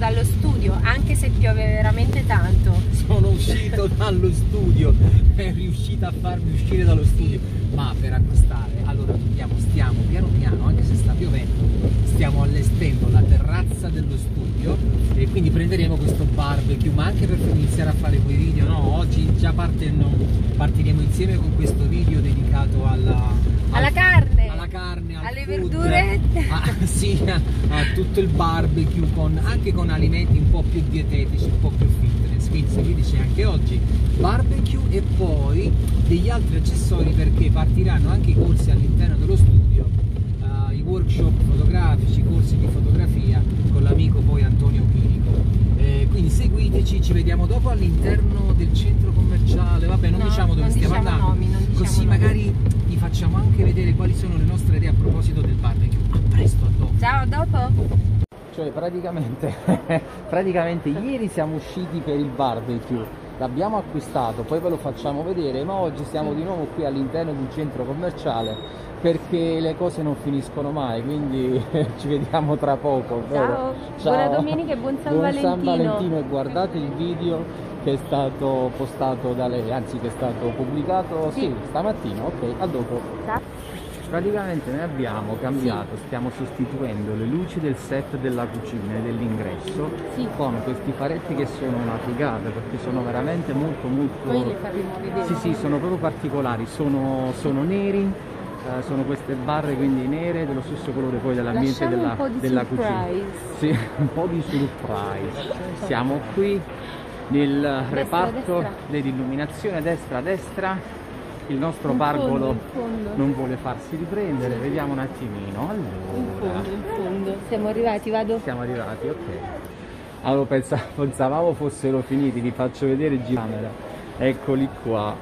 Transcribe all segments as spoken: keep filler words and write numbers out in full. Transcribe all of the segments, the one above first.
dallo studio, anche se piove veramente tanto. Sono uscito dallo studio, è riuscita a farmi uscire dallo studio, ma per acquistare, allora dobbiamo, stiamo piano piano, anche se sta piovendo, stiamo allestendo la terrazza dello studio e quindi prenderemo questo barbecue, ma anche per iniziare a fare quei video, no? Oggi già parte, no, partiremo insieme con questo video dedicato alla, alla al, carne, alla carne, al alle food, verdure, a, sì, a, a tutto il barbecue, con, anche con alimenti un po' più dietetici, un po' più fitness. Quindi seguiteci anche oggi, barbecue e poi degli altri accessori, perché partiranno anche i corsi all'interno dello studio, uh, i workshop fotografici, corsi di fotografia con l'amico poi Antonio Chinico. Eh, quindi seguiteci, ci vediamo dopo all'interno del centro commerciale, vabbè non no, diciamo dove non stiamo diciamo andando, nomi, non diciamo così nomi. Magari vi facciamo anche vedere quali sono le nostre idee a proposito del barbecue. A presto, a dopo. Ciao, a dopo. Cioè praticamente, praticamente ieri siamo usciti per il barbecue, l'abbiamo acquistato, poi ve lo facciamo vedere, ma oggi siamo di nuovo qui all'interno di un centro commerciale perché le cose non finiscono mai, quindi ci vediamo tra poco. Ciao, Ciao. Buona domenica e buon San buon Valentino. San Valentino e guardate il video che è stato postato da lei, anzi che è stato pubblicato sì. Sì, stamattina, ok, a dopo. Ciao. Praticamente noi abbiamo cambiato, sì. Stiamo sostituendo le luci del set della cucina e dell'ingresso sì. Con questi faretti che sono una figata perché sono veramente molto molto... Poi le faremo vedere. Sì sì, sono proprio particolari, sono, sono neri, eh, sono queste barre quindi nere dello stesso colore poi dell'ambiente della, della cucina. Sì, un po' di surprise. Siamo qui nel destra, reparto destra. dell'illuminazione, destra destra. Il nostro in pargolo fondo, fondo. non vuole farsi riprendere, vediamo un attimino. Allora, in fondo, in fondo. Siamo arrivati, vado? Siamo arrivati, ok. Allora pensa, pensavamo fossero finiti, vi faccio vedere il giricamera. Eccoli qua.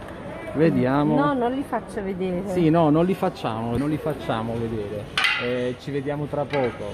Vediamo. No, non li faccio vedere. Sì, no, non li facciamo, non li facciamo vedere. Eh, ci vediamo tra poco.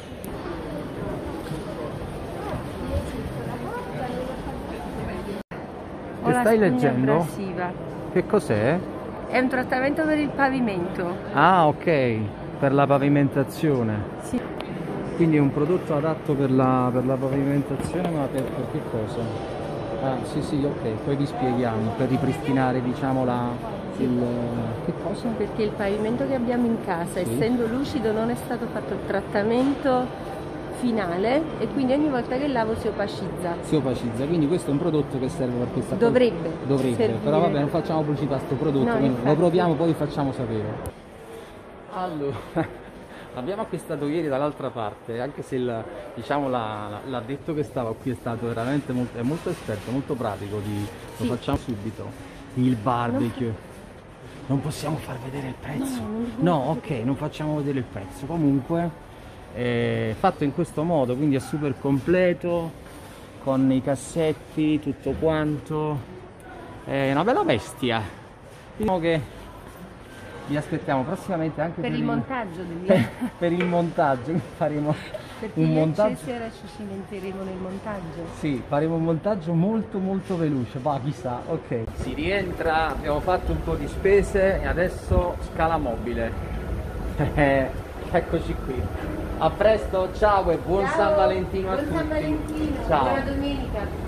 Che stai leggendo? Abrasiva. Che cos'è? È un trattamento per il pavimento. Ah, ok, per la pavimentazione. Sì. Quindi è un prodotto adatto per la, per la pavimentazione, ma per, per che cosa? Ah, sì, sì, ok, poi vi spieghiamo, per ripristinare, diciamo, la... Sì. Il, che cosa? Perché il pavimento che abbiamo in casa, sì. essendo lucido, non è stato fatto il trattamento finale e quindi ogni volta che lavo si opacizza. Si opacizza, quindi questo è un prodotto che serve per questa cosa. Dovrebbe. Dovrebbe, servire. Però vabbè, non facciamo pubblicità a questo prodotto, no, quindi lo proviamo poi vi facciamo sapere. Allora, abbiamo acquistato ieri dall'altra parte, anche se il, diciamo l'addetto che stava qui è stato veramente molto, è molto esperto, molto pratico, di, sì. Lo facciamo subito. Il barbecue. Non possiamo far vedere il prezzo. No, no, ok, non facciamo vedere il prezzo. Comunque è fatto in questo modo, quindi è super completo, con i cassetti, tutto quanto, è una bella bestia. Diciamo che vi aspettiamo prossimamente anche per, per il il montaggio del... per il montaggio, faremo perché un montaggio, stasera ci cimenteremo nel montaggio. Sì, faremo un montaggio molto molto veloce, va chissà, ok. Si rientra, abbiamo fatto un po' di spese e adesso scala mobile. Eccoci qui. A presto, ciao e buon ciao, San Valentino a buon tutti. San Valentino, ciao. buona domenica.